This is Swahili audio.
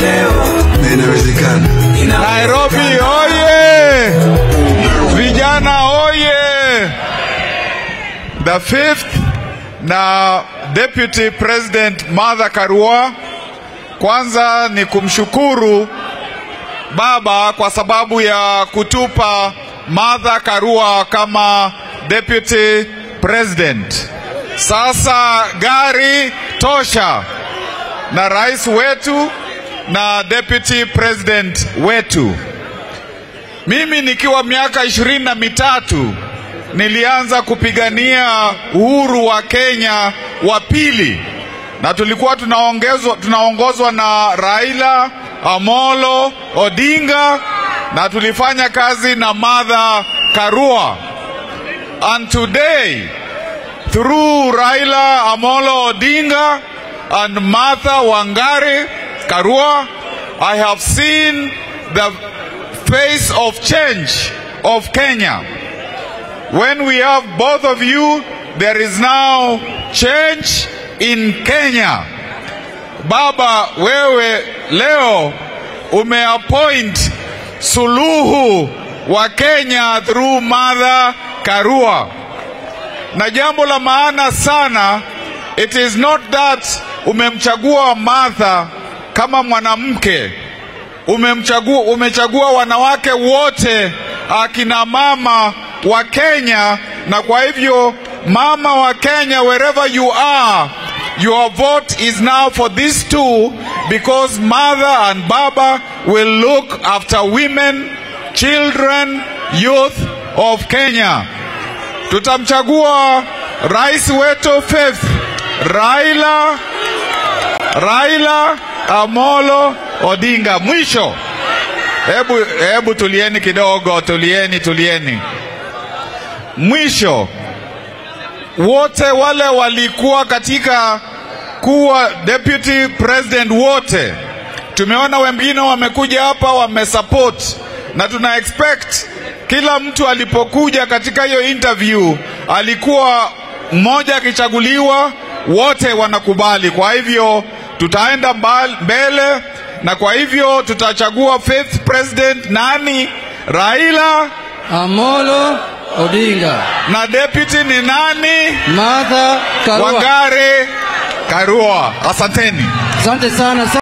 Inawezekana. Nairobi oye! Vijana oye! The fifth na Deputy President Raila-Karua, kwanza ni kumshukuru baba kwa sababu ya kutupa Raila-Karua kama Deputy President. Sasa gari tosha na rais wetu na Deputy President wetu. Mimi nikiwa miaka 23 nilianza kupigania uhuru wa Kenya wa pili, na tulikuwa tunaongozwa na Raila Amolo Odinga, na tulifanya kazi na Raila-Karua. And today, through Raila Amolo Odinga and Martha Wangari Karua, I have seen the face of change of Kenya. When we have both of you, there is now change in Kenya. Baba, wewe leo umeappoint suluhu wa Kenya through Raila-Karua. Na jambo la maana sana, it is not that umemchagua Martha kama mwanamke. Umechagua wanawake wote, akina mama wa Kenya, na kwa hivyo mama wa Kenya, wherever you are, your vote is now for these two, because mother and baba will look after women, children, youth of Kenya. Tutamchagua rais wetu fifth, Raila Amolo Odinga. Mwisho, hebu tulieni kidogo, tulieni. Mwisho, wote wale walikuwa katika kuwa Deputy President wote, tumeona wengine wamekuja hapa wamesupport, na tuna expect kila mtu alipokuja katika hiyo interview alikuwa mmoja akichaguliwa, wote wanakubali. Kwa hivyo tutaenda mbele, na kwa hivyo tutachagua fifth president nani? Raila Amolo Odinga. Na deputy ni nani? Martha Karua. Wangari Karua. Asanteni. Asante sana.